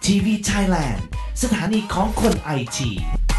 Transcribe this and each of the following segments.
ทีวีไทยแลนด์สถานีของคนไอที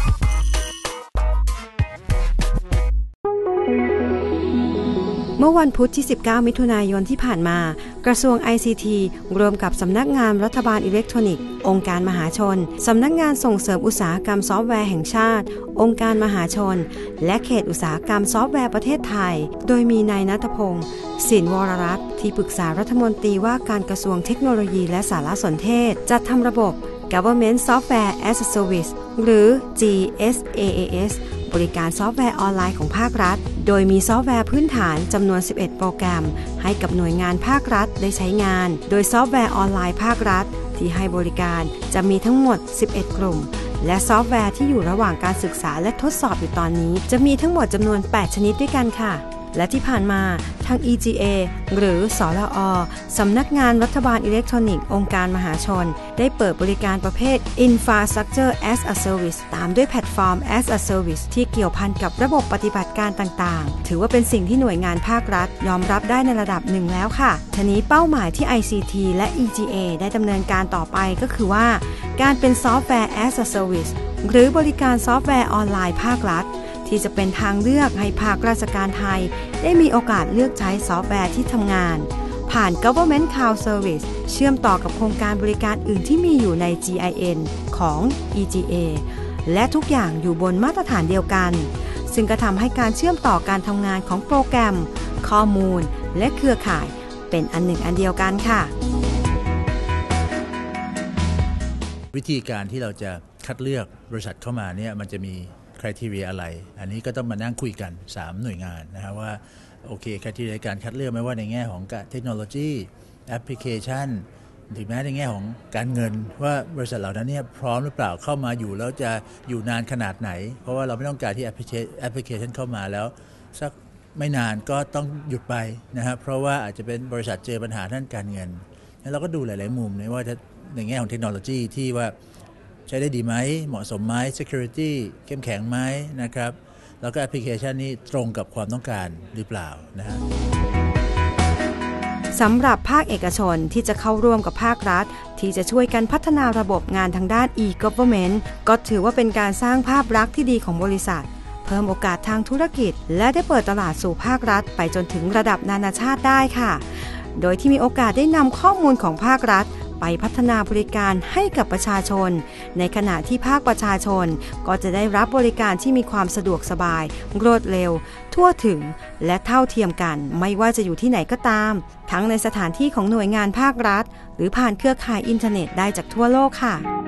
เมื่อวันพุธที่ 19 มิถุนายนที่ผ่านมากระทรวง ICT รวมกับสำนักงานรัฐบาลอิเล็กทรอนิกส์องค์การมหาชนสำนักงานส่งเสริมอุตสาหกรรมซอฟต์แวร์แห่งชาติองค์การมหาชนและเขตอุตสาหกรรมซอฟต์แวร์ประเทศไทยโดยมีนายณัฐพงศ์สินวรรัตน์ที่ปรึกษารัฐมนตรีว่าการกระทรวงเทคโนโลยีและสารสนเทศจัดทำระบบ Government Software as a Service หรือ GSaaS บริการซอฟต์แวร์ออนไลน์ของภาครัฐโดยมีซอฟต์แวร์พื้นฐานจำนวน 11 โปรแกรมให้กับหน่วยงานภาครัฐได้ใช้งานโดยซอฟต์แวร์ออนไลน์ภาครัฐที่ให้บริการจะมีทั้งหมด 11 กลุ่มและซอฟต์แวร์ที่อยู่ระหว่างการศึกษาและทดสอบอยู่ตอนนี้จะมีทั้งหมดจำนวน 8 ชนิดด้วยกันค่ะและที่ผ่านมาทาง EGA หรือสลอ.สำนักงานรัฐบาลอิเล็กทรอนิกส์องค์การมหาชนได้เปิดบริการประเภท Infrastructure as a Service ตามด้วย Platform as a Service ที่เกี่ยวพันกับระบบปฏิบัติการต่างๆถือว่าเป็นสิ่งที่หน่วยงานภาครัฐยอมรับได้ในระดับหนึ่งแล้วค่ะทีนี้เป้าหมายที่ ICT และ EGA ได้ดำเนินการต่อไปก็คือว่าการเป็น Software as a Service หรือบริการซอฟต์แวร์ออนไลน์ภาครัฐที่จะเป็นทางเลือกให้ภาคราชการไทยได้มีโอกาสเลือกใช้ซอฟต์แวร์ที่ทำงานผ่าน Government Cloud Service เชื่อมต่อกับโครงการบริการอื่นที่มีอยู่ใน GIN ของ EGA และทุกอย่างอยู่บนมาตรฐานเดียวกันซึ่งก็ทำให้การเชื่อมต่อการทำงานของโปรแกรมข้อมูลและเครือข่ายเป็นอันหนึ่งอันเดียวกันค่ะวิธีการที่เราจะคัดเลือกบริษัทเข้ามาเนี่ยมันจะมีcriteria อะไรอันนี้ก็ต้องมานั่งคุยกัน3หน่วยงานนะครับว่าโอเคcriteria การคัดเลือกไม่ว่าในแง่ของเทคโนโลยีแอปพลิเคชันถึงแม้ในแง่ของการเงินว่าบริษัทเหล่านั้นเนี่ยพร้อมหรือเปล่าเข้ามาอยู่แล้วจะอยู่นานขนาดไหนเพราะว่าเราไม่ต้องการที่แอปพลิเคชันเข้ามาแล้วสักไม่นานก็ต้องหยุดไปนะครับเพราะว่าอาจจะเป็นบริษัทเจอปัญหาด้านการเงินแล้วเราก็ดูหลายๆมุมนะว่าในแง่ของเทคโนโลยีที่ว่าใช้ได้ดีไหมเหมาะสมไหม security เข้มแข็งไหมนะครับแล้วก็แอปพลิเคชันนี้ตรงกับความต้องการหรือเปล่านะฮะสำหรับภาคเอกชนที่จะเข้าร่วมกับภาครัฐที่จะช่วยกันพัฒนาระบบงานทางด้าน e-government ก็ถือว่าเป็นการสร้างภาพลักษณ์ที่ดีของบริษัทเพิ่มโอกาสทางธุรกิจและได้เปิดตลาดสู่ภาครัฐไปจนถึงระดับนานาชาติได้ค่ะโดยที่มีโอกาสได้นำข้อมูลของภาครัฐไปพัฒนาบริการให้กับประชาชนในขณะที่ภาคประชาชนก็จะได้รับบริการที่มีความสะดวกสบายรวดเร็วทั่วถึงและเท่าเทียมกันไม่ว่าจะอยู่ที่ไหนก็ตามทั้งในสถานที่ของหน่วยงานภาครัฐหรือผ่านเครือข่ายอินเทอร์เน็ตได้จากทั่วโลกค่ะ